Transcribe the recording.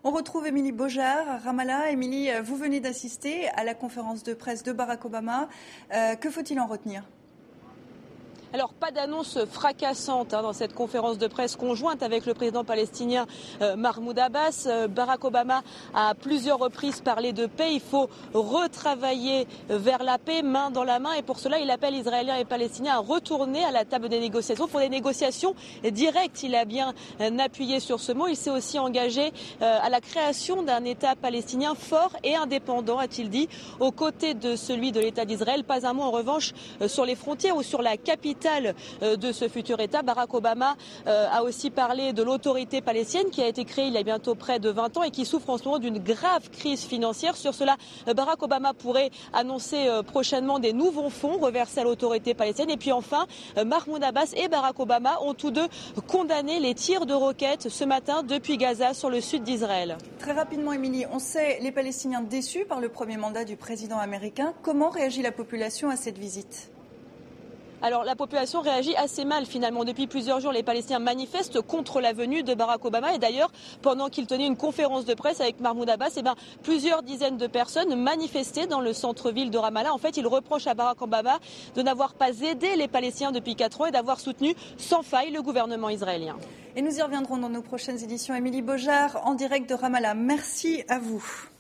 On retrouve Émilie Beaujard à Ramallah. Émilie, vous venez d'assister à la conférence de presse de Barack Obama. Que faut-il en retenir ? Alors, pas d'annonce fracassante dans cette conférence de presse conjointe avec le président palestinien Mahmoud Abbas. Barack Obama a à plusieurs reprises parlé de paix. Il faut retravailler vers la paix, main dans la main. Et pour cela, il appelle Israéliens et Palestiniens à retourner à la table des négociations pour des négociations directes. Il a bien appuyé sur ce mot. Il s'est aussi engagé à la création d'un État palestinien fort et indépendant, a-t-il dit, aux côtés de celui de l'État d'Israël. Pas un mot en revanche sur les frontières ou sur la capitale de ce futur État. Barack Obama a aussi parlé de l'autorité palestinienne qui a été créée il y a bientôt près de 20 ans et qui souffre en ce moment d'une grave crise financière. Sur cela, Barack Obama pourrait annoncer prochainement des nouveaux fonds reversés à l'autorité palestinienne. Et puis enfin, Mahmoud Abbas et Barack Obama ont tous deux condamné les tirs de roquettes ce matin depuis Gaza sur le sud d'Israël. Très rapidement, Émilie, on sait les Palestiniens déçus par le premier mandat du président américain. Comment réagit la population à cette visite ? Alors la population réagit assez mal finalement. Depuis plusieurs jours, les Palestiniens manifestent contre la venue de Barack Obama. Et d'ailleurs, pendant qu'il tenait une conférence de presse avec Mahmoud Abbas, plusieurs dizaines de personnes manifestaient dans le centre-ville de Ramallah. En fait, ils reprochent à Barack Obama de n'avoir pas aidé les Palestiniens depuis 4 ans et d'avoir soutenu sans faille le gouvernement israélien. Et nous y reviendrons dans nos prochaines éditions. Émilie Beaujard, en direct de Ramallah. Merci à vous.